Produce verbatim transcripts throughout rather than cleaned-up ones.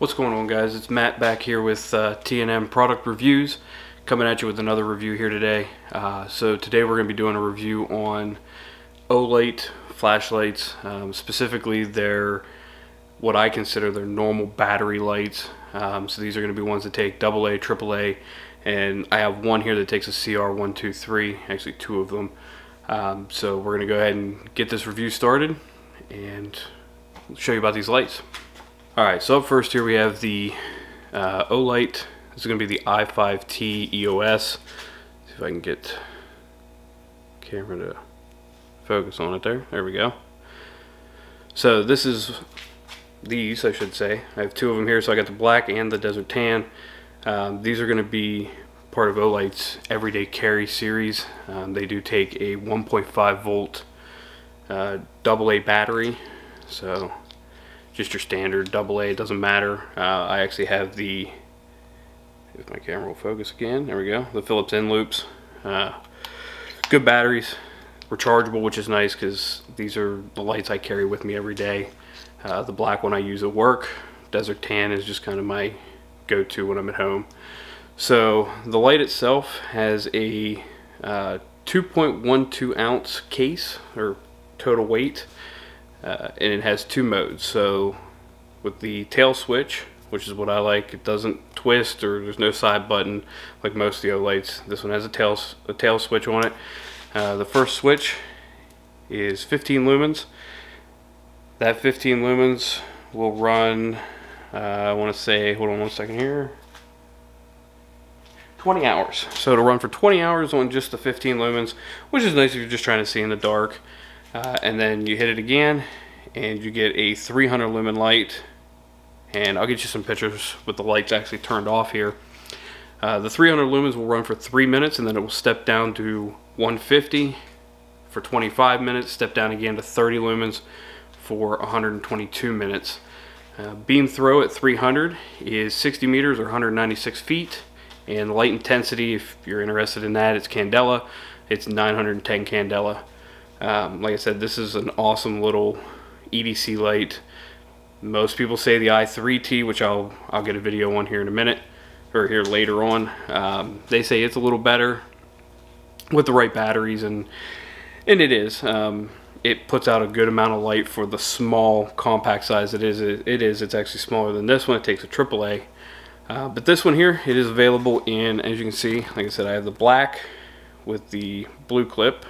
What's going on, guys? It's Matt back here with uh, T and M Product Reviews, coming at you with another review here today. Uh, so today we're going to be doing a review on Olight flashlights, um, specifically their, what I consider their normal battery lights. Um, so these are going to be ones that take double A, triple A, and I have one here that takes a C R one two three, actually two of them. Um, so we're going to go ahead and get this review started and show you about these lights. Alright, so up first here we have the uh, Olight. This is going to be the I five T E O S. See if I can get the camera to focus on it there. There we go. So this is these, I should say. I have two of them here, so I got the black and the desert tan. Um, these are going to be part of Olight's everyday carry series. Um, they do take a one point five volt uh, double A battery, so just your standard double A, it doesn't matter. Uh, I actually have the, if my camera will focus again, there we go, the Phillips end loops. Uh, good batteries, rechargeable, which is nice because these are the lights I carry with me every day. Uh, the black one I use at work. Desert tan is just kind of my go-to when I'm at home. So the light itself has a uh, two point one two ounce case, or total weight. Uh, and it has two modes. So with the tail switch, which is what I like, it doesn't twist or there's no side button like most of the Olights. This one has a tail, a tail switch on it. Uh, the first switch is fifteen lumens. That fifteen lumens will run, uh, I want to say, hold on one second here, twenty hours. So it'll run for twenty hours on just the fifteen lumens, which is nice if you're just trying to see in the dark. Uh, and then you hit it again and you get a three hundred lumen light, and I'll get you some pictures with the lights actually turned off here. Uh, the three hundred lumens will run for three minutes, and then it will step down to one fifty for twenty-five minutes, step down again to thirty lumens for one hundred twenty-two minutes. Uh, beam throw at three hundred is sixty meters or one hundred ninety-six feet, and the light intensity, if you're interested in that, it's candela. It's nine hundred ten candela. Um, like I said, this is an awesome little E D C light. Most people say the I three T, which I'll I'll get a video on here in a minute, or here later on. Um, they say it's a little better with the right batteries, and and it is. Um, it puts out a good amount of light for the small compact size it is. It, it is. It's actually smaller than this one. It takes a triple A. Uh, but this one here, it is available in, as you can see, like I said, I have the black with the blue clip.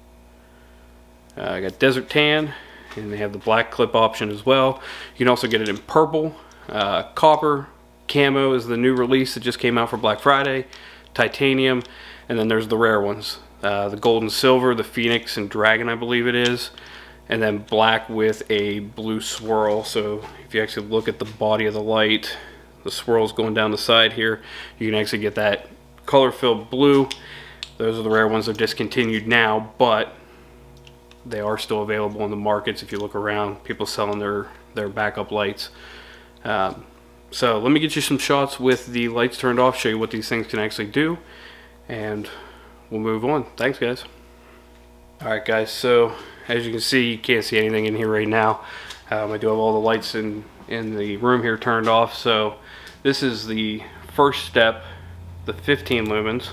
Uh, I got desert tan, and they have the black clip option as well. You can also get it in purple, uh, copper, camo is the new release that just came out for Black Friday, titanium, and then there's the rare ones, uh, the gold and silver, the phoenix and dragon, I believe it is, and then black with a blue swirl. So if you actually look at the body of the light, the swirls going down the side here, you can actually get that color-filled blue. Those are the rare ones. They're discontinued now, but they are still available in the markets. If you look around, people selling their their backup lights. Um, so let me get you some shots with the lights turned off, show you what these things can actually do, and we'll move on. Thanks, guys. Alright, guys, so as you can see, you can't see anything in here right now. um, I do have all the lights in in the room here turned off. So this is the first step, the fifteen lumens.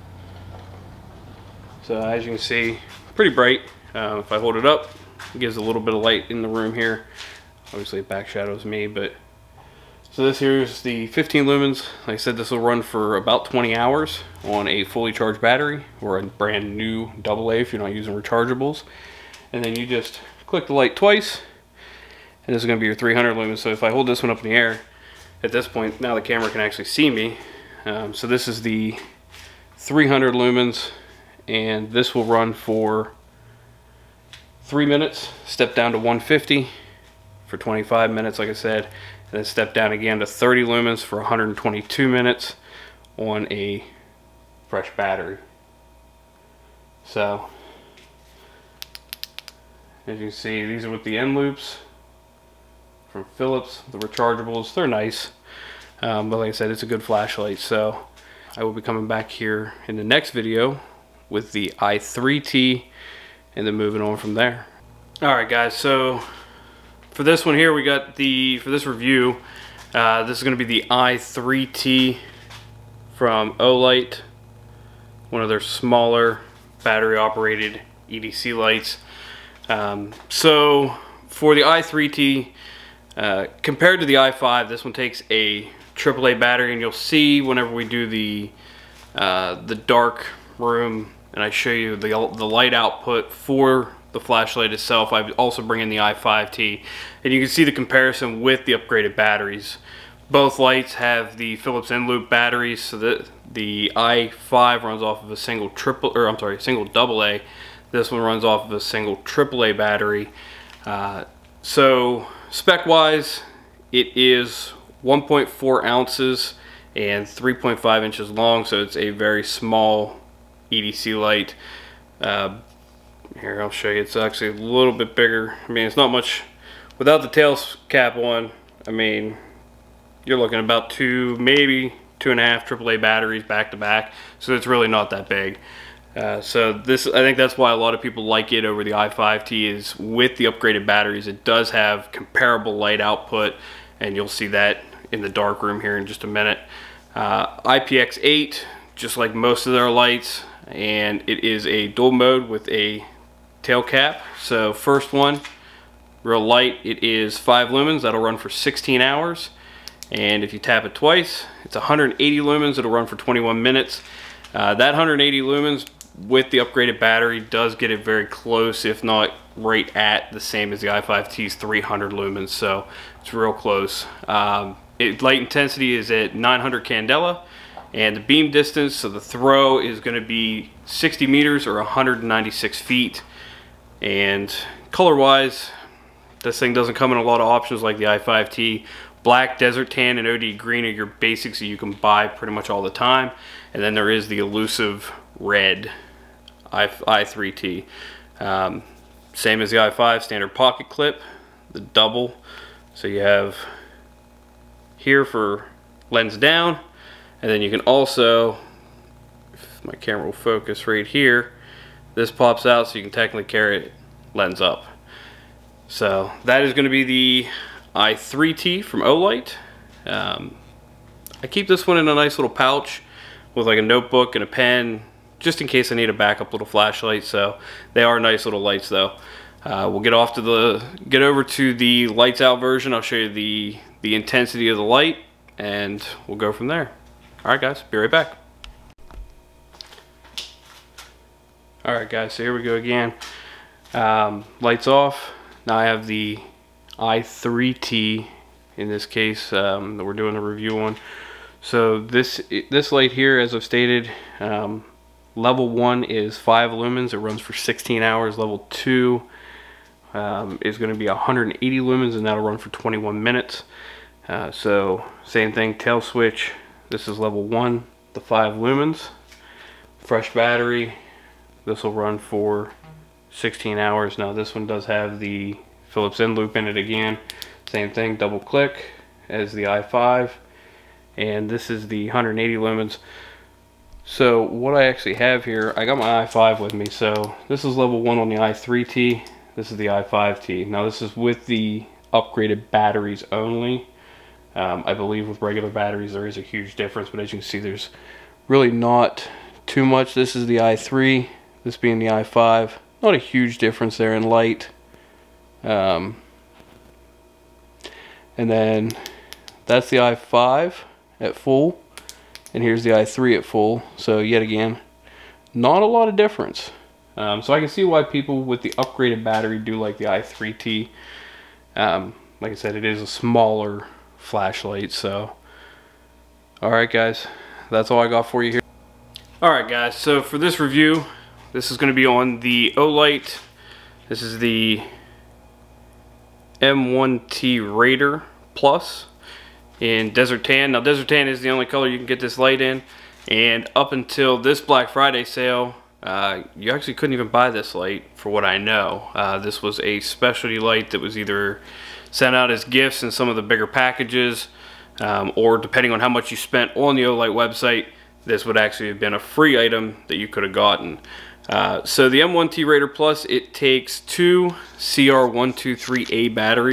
So as you can see, pretty bright. Uh, if I hold it up, it gives a little bit of light in the room here. Obviously it back shadows me, but so this here is the fifteen lumens. Like I said, this will run for about twenty hours on a fully charged battery or a brand new double A if you're not using rechargeables. And then you just click the light twice, and this is going to be your three hundred lumens. So if I hold this one up in the air, at this point now the camera can actually see me. Um, so this is the three hundred lumens, and this will run for three minutes, step down to one fifty for twenty-five minutes, like I said, and then step down again to thirty lumens for one hundred twenty-two minutes on a fresh battery. So as you can see, these are with the end loops from Phillips, the rechargeables. They're nice, um, but like I said, it's a good flashlight. So I will be coming back here in the next video with the I three T, and then moving on from there. Alright, guys, so for this one here, we got the, for this review, Uh, this is going to be the i three T from Olight, one of their smaller battery operated E D C lights. Um, so for the i three T, uh, compared to the i five, this one takes a triple A battery, and you'll see whenever we do the uh, the dark room and I show you the, the light output for the flashlight itself, I also bring in the i five T, and you can see the comparison with the upgraded batteries. Both lights have the Phillips in-loop batteries, so that the i five runs off of a single triple, or I'm sorry, single double A. This one runs off of a single triple A battery. Uh, so spec-wise, it is one point four ounces and three point five inches long, so it's a very small E D C light. Uh, here, I'll show you. It's actually a little bit bigger. I mean, it's not much without the tail cap on. I mean, you're looking about two, maybe two and a half triple A batteries back to back, so it's really not that big. Uh, so this, I think that's why a lot of people like it over the i five T, is with the upgraded batteries, it does have comparable light output, and you'll see that in the dark room here in just a minute. Uh, I P X eight, just like most of their lights, and it is a dual mode with a tail cap. So first one, real light, it is five lumens. That'll run for sixteen hours. And if you tap it twice, it's one hundred eighty lumens. It'll run for twenty-one minutes. Uh, that one hundred eighty lumens with the upgraded battery does get it very close, if not right at the same as the i five T's three hundred lumens. So it's real close. Um, it, light intensity is at nine hundred candela, and the beam distance, so the throw, is going to be sixty meters or one hundred ninety-six feet. And color-wise, this thing doesn't come in a lot of options like the i five T. Black, desert tan, and O D green are your basics that you can buy pretty much all the time. And then there is the elusive red i three T. Um, same as the i five, standard pocket clip, the double. So you have here for lens down, and then you can also, if my camera will focus right here, this pops out so you can technically carry it lens up. So that is going to be the i three T from Olight. Um, I keep this one in a nice little pouch with like a notebook and a pen, just in case I need a backup little flashlight. So they are nice little lights though. Uh, we'll get off to the, get over to the lights out version. I'll show you the, the intensity of the light, and we'll go from there. Alright guys, be right back. Alright guys, so here we go again. Um, lights off. Now I have the i three T in this case um, that we're doing a review on. So this this light here, as I've stated, um, level one is five lumens. It runs for sixteen hours. Level two um, is going to be one hundred eighty lumens, and that'll run for twenty-one minutes. Uh, so same thing, tail switch. This is level one, the five lumens. Fresh battery. This will run for sixteen hours. Now this one does have the Phillips in loop in it again. Same thing, double click as the i five, and this is the one hundred eighty lumens. So what I actually have here, I got my i five with me. So this is level one on the i three T. This is the i five T. Now this is with the upgraded batteries only. Um, I believe with regular batteries there is a huge difference, but as you can see, there's really not too much. This is the i three, this being the i five. Not a huge difference there in light. Um, and then that's the i five at full, and here's the i three at full. So yet again, not a lot of difference. Um, so I can see why people with the upgraded battery do like the i three T. Um, like I said, it is a smaller flashlight. So alright guys, that's all I got for you here. Alright guys, so for this review, this is going to be on the Olight. This is the M one T Raider Plus in Desert Tan. Now Desert Tan is the only color you can get this light in, and up until this Black Friday sale, uh, you actually couldn't even buy this light for what I know. Uh, this was a specialty light that was either sent out as gifts in some of the bigger packages, um, or depending on how much you spent on the Olight website, this would actually have been a free item that you could have gotten. Uh, so the M one T Raider Plus, it takes two C R one twenty-three A batteries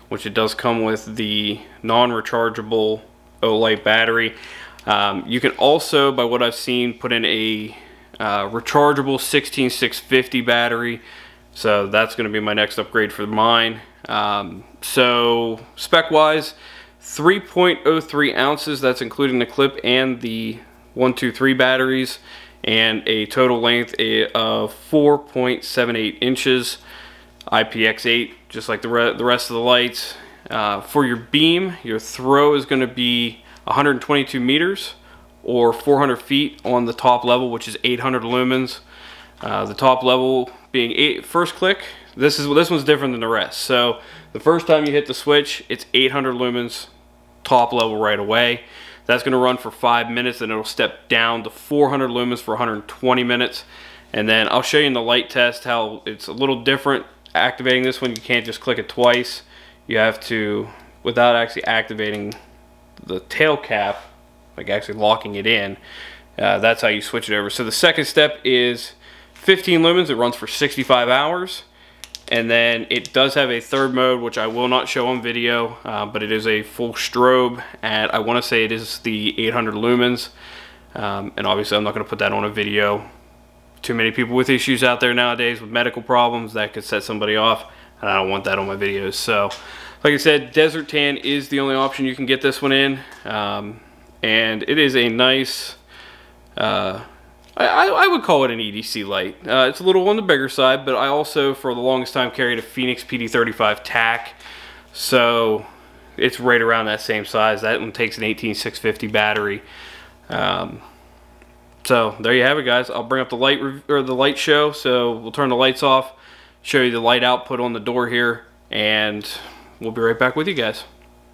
which it does come with the non-rechargeable Olight battery. Um, you can also, by what I've seen, put in a uh, rechargeable sixteen six fifty battery. So that's going to be my next upgrade for mine. Um, so spec wise, three point oh three ounces, that's including the clip and the one two three batteries, and a total length of four point seven eight inches, I P X eight, just like the, re the rest of the lights. Uh, for your beam, your throw is going to be one hundred twenty-two meters or four hundred feet on the top level, which is eight hundred lumens. Uh, the top level being eight, first click, this is this one's different than the rest. So the first time you hit the switch, it's eight hundred lumens top level right away. That's going to run for five minutes, and it'll step down to four hundred lumens for one hundred twenty minutes. And then I'll show you in the light test how it's a little different activating this one. You can't just click it twice. You have to, without actually activating the tail cap, like actually locking it in, uh, that's how you switch it over. So the second step is fifteen lumens. It runs for sixty-five hours. And then it does have a third mode, which I will not show on video, uh, but it is a full strobe at, I want to say it is the eight hundred lumens. Um, and obviously I'm not going to put that on a video. Too many people with issues out there nowadays with medical problems that could set somebody off, and I don't want that on my videos. So like I said, Desert Tan is the only option you can get this one in. Um, and it is a nice, uh, I, I would call it an E D C light. Uh, it's a little on the bigger side, but I also, for the longest time, carried a Phoenix P D thirty-five tac. So it's right around that same size. That one takes an eighteen six fifty battery. Um, so there you have it, guys. I'll bring up the light or the light show. So we'll turn the lights off, show you the light output on the door here, and we'll be right back with you guys.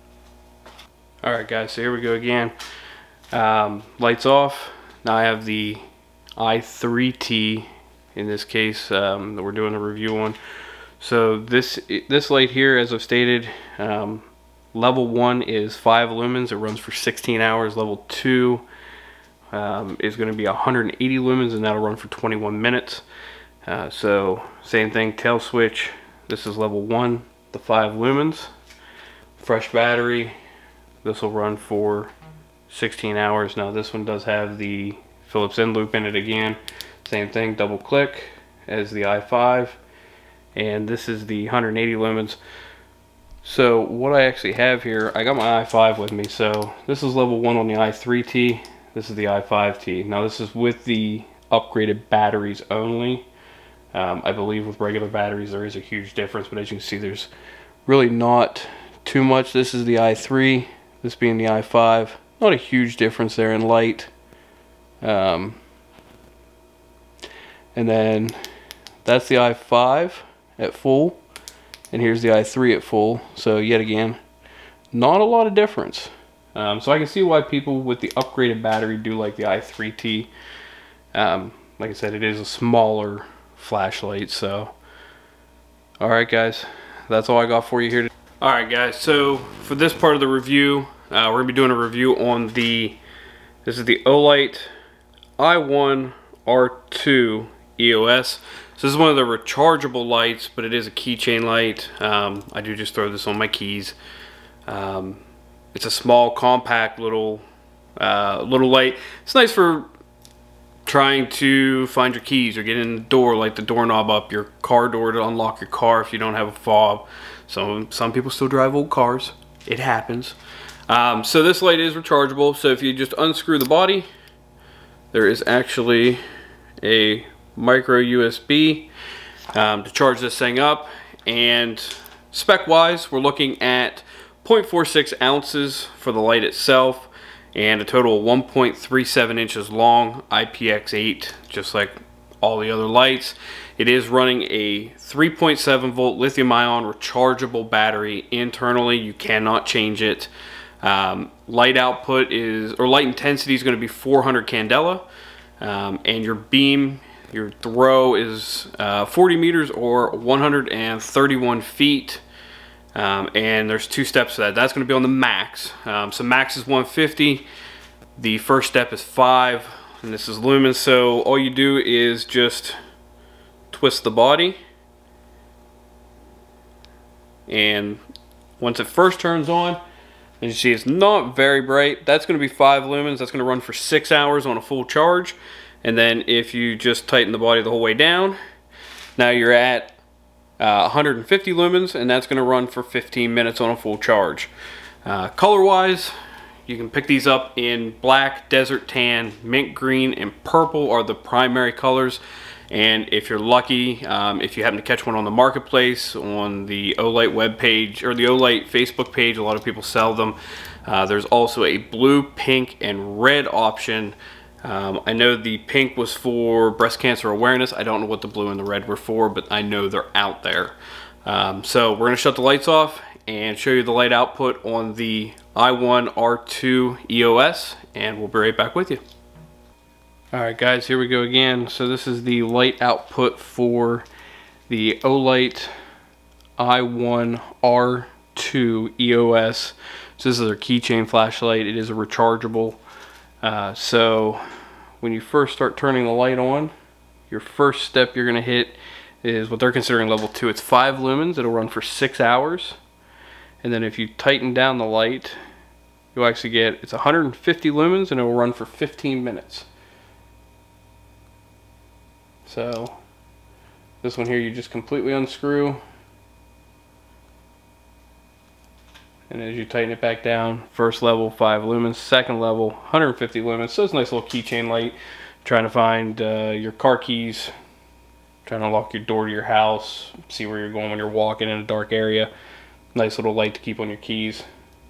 All right, guys. So here we go again. Um, lights off. Now I have the i three T in this case um, that we're doing a review on. So this this light here, as I've stated, um, level one is five lumens. It runs for sixteen hours. Level two um, is going to be one hundred eighty lumens, and that'll run for twenty-one minutes. Uh, so same thing, tail switch. This is level one, the five lumens. Fresh battery. This will run for sixteen hours. Now this one does have the Phillips end loop in it again. Same thing, double click as the i five, and this is the one hundred eighty lumens. So what I actually have here, I got my i five with me. So this is level one on the i three T. This is the i five T. Now this is with the upgraded batteries only. Um, I believe with regular batteries there is a huge difference, but as you can see, there's really not too much. This is the i three, this being the i five. Not a huge difference there in light. Um, and then that's the i five at full, and here's the i three at full. So yet again, not a lot of difference. Um, so I can see why people with the upgraded battery do like the i three T. Um, like I said, it is a smaller flashlight. So alright guys, that's all I got for you here today. Alright guys, so for this part of the review, uh, we're going to be doing a review on the, this is the Olight i one R two E O S. So this is one of the rechargeable lights, but it is a keychain light. Um, I do just throw this on my keys. Um, it's a small, compact little uh, little light. It's nice for trying to find your keys or get in the door, like the doorknob up your car door to unlock your car if you don't have a fob. So some people still drive old cars. It happens. Um, so this light is rechargeable. So if you just unscrew the body, there is actually a micro U S B um, to charge this thing up. And spec wise, we're looking at zero point four six ounces for the light itself, and a total of one point three seven inches long, I P X eight, just like all the other lights. It is running a three point seven volt lithium ion rechargeable battery internally. You cannot change it. Um, light output is, or light intensity is going to be four hundred candela, um, and your beam, your throw is uh, forty meters or one hundred thirty-one feet. Um, and there's two steps to that. That's going to be on the max. Um, so max is one fifty. The first step is five, and this is lumens. So all you do is just twist the body, and Once it first turns on, as you see, it's not very bright. That's going to be five lumens. That's going to run for six hours on a full charge. And then if you just tighten the body the whole way down, now you're at uh, one hundred fifty lumens, and that's going to run for fifteen minutes on a full charge. Uh, color-wise, you can pick these up in black, desert tan, mint green, and purple are the primary colors. And if you're lucky, um, if you happen to catch one on the marketplace, on the Olight web page or the Olight Facebook page, a lot of people sell them. Uh, there's also a blue, pink, and red option. Um, I know the pink was for breast cancer awareness. I don't know what the blue and the red were for, but I know they're out there. Um, so we're going to shut the lights off and show you the light output on the i one R two E O S, and we'll be right back with you. Alright guys, here we go again. So this is the light output for the Olight i one R two E O S. So this is our keychain flashlight. It is a rechargeable. Uh, so when you first start turning the light on, your first step you're going to hit is what they're considering level two. It's five lumens. It'll run for six hours. And then if you tighten down the light, you'll actually get, it's one hundred fifty lumens, and it will run for fifteen minutes. So this one here, you just completely unscrew, and as you tighten it back down, first level five lumens, second level one hundred fifty lumens. So it's a nice little keychain light, trying to find uh, your car keys, trying to unlock your door to your house, see where you're going when you're walking in a dark area. Nice little light to keep on your keys.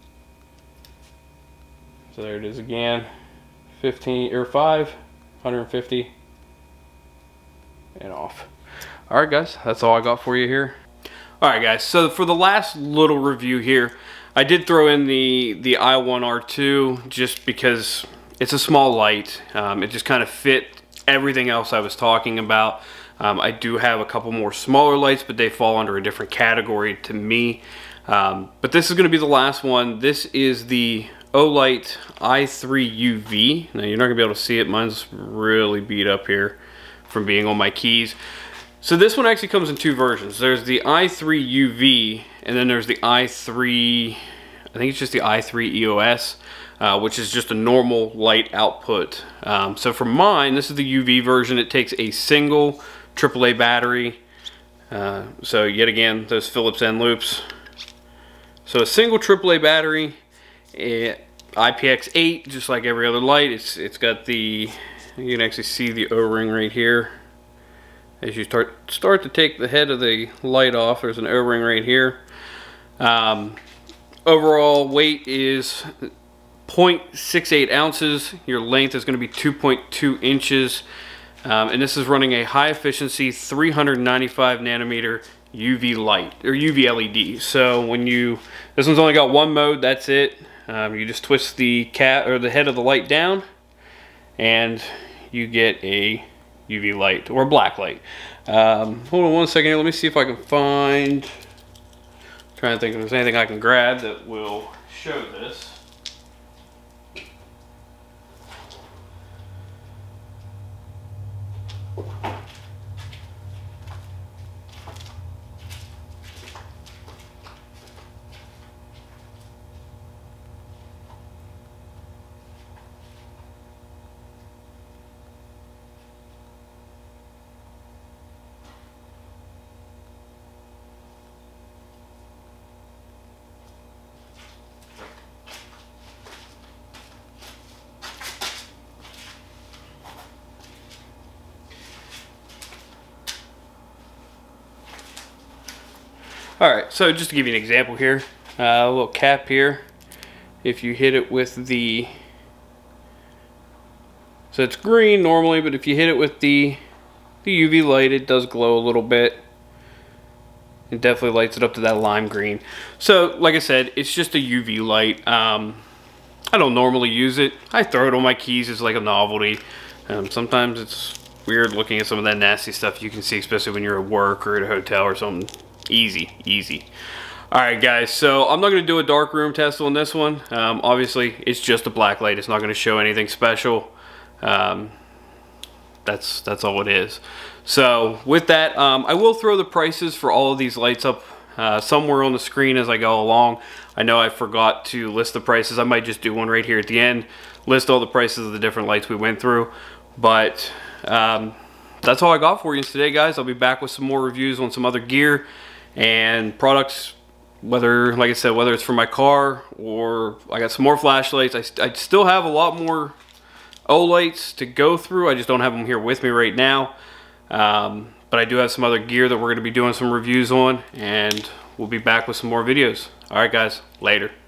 So there it is again, fifteen or five, one hundred fifty. And off. Alright guys, that's all I got for you here. Alright guys, so for the last little review here, I did throw in the the i one R two just because it's a small light. Um, it just kind of fit everything else I was talking about. Um, I do have a couple more smaller lights, but they fall under a different category to me. Um, but this is going to be the last one. This is the Olight i three U V. Now you're not going to be able to see it. Mine's really beat up here from being on my keys. So this one actually comes in two versions. There's the i three U V, and then there's the i three, I think it's just the i three E O S, uh, which is just a normal light output. Um, so for mine, this is the U V version. It takes a single triple A battery. Uh, so yet again, those Phillips end loops. So a single triple A battery, it, I P X eight, just like every other light. It's it's got the, you can actually see the O-ring right here. As you start start to take the head of the light off, there's an O-ring right here. Um, overall weight is zero point six eight ounces. Your length is going to be two point two inches. Um, and this is running a high efficiency three hundred ninety-five nanometer U V light, or U V L E D. So when you, this one's only got one mode, that's it. Um, you just twist the cap or the head of the light down, and you get a U V light or a black light. Um, hold on one second here. Let me see if I can find. I'm trying to think if there's anything I can grab that will show this. Alright, so just to give you an example here, uh, a little cap here, if you hit it with the, so it's green normally, but if you hit it with the, the U V light, it does glow a little bit. It definitely lights it up to that lime green. So, like I said, it's just a U V light. Um, I don't normally use it. I throw it on my keys as like a novelty. Um, sometimes it's weird looking at some of that nasty stuff you can see, especially when you're at work or at a hotel or something. Easy, easy. Alright guys, so I'm not going to do a dark room test on this one. Um, obviously, it's just a black light. It's not going to show anything special. Um, that's that's all it is. So with that, um, I will throw the prices for all of these lights up uh, somewhere on the screen as I go along. I know I forgot to list the prices. I might just do one right here at the end, list all the prices of the different lights we went through. But um, that's all I got for you today, guys. I'll be back with some more reviews on some other gear and products, whether, like I said, whether it's for my car or I got some more flashlights. I, I still have a lot more Olights to go through. I just don't have them here with me right now. Um, but I do have some other gear that we're going to be doing some reviews on, and we'll be back with some more videos. All right, guys, later.